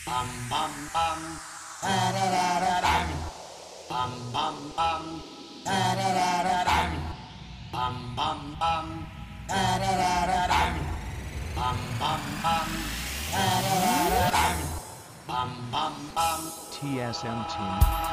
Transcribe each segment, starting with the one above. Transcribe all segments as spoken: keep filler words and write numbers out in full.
Bum bum bum. Da da da da da. Bum bum bum. Da da da da da. Bum bum bum. Da da da da da. Bum bum bum. Da da da da da. Bum bum bum. T S M Team.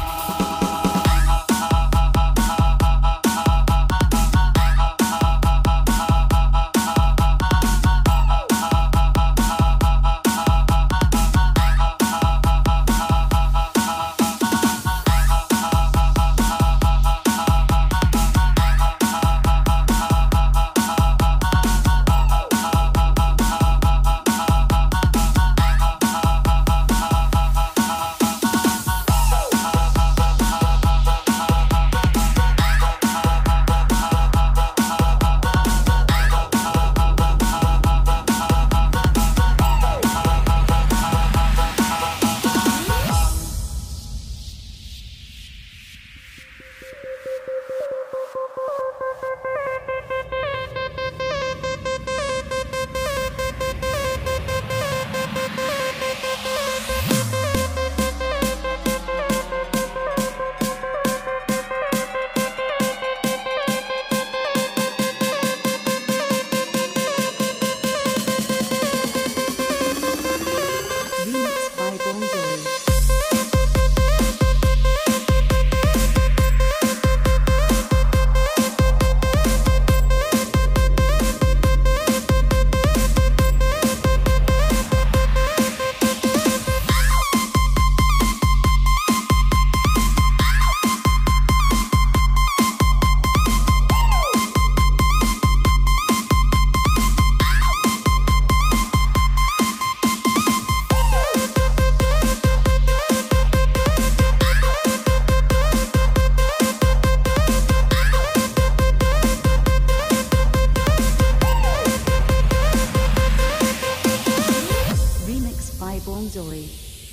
Bonzoy.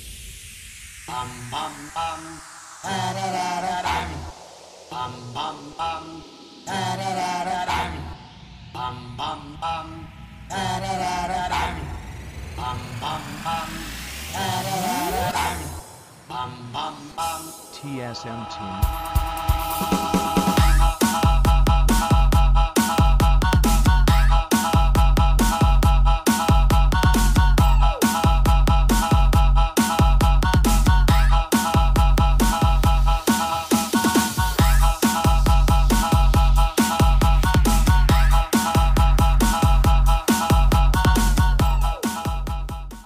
Bum bum bum. Da da da da da. Bum bum bum. Da da da da da. Bum bum bum. Da da da da da. Bum bum bum. Da da da da da. Bum bum bum. T S M Team.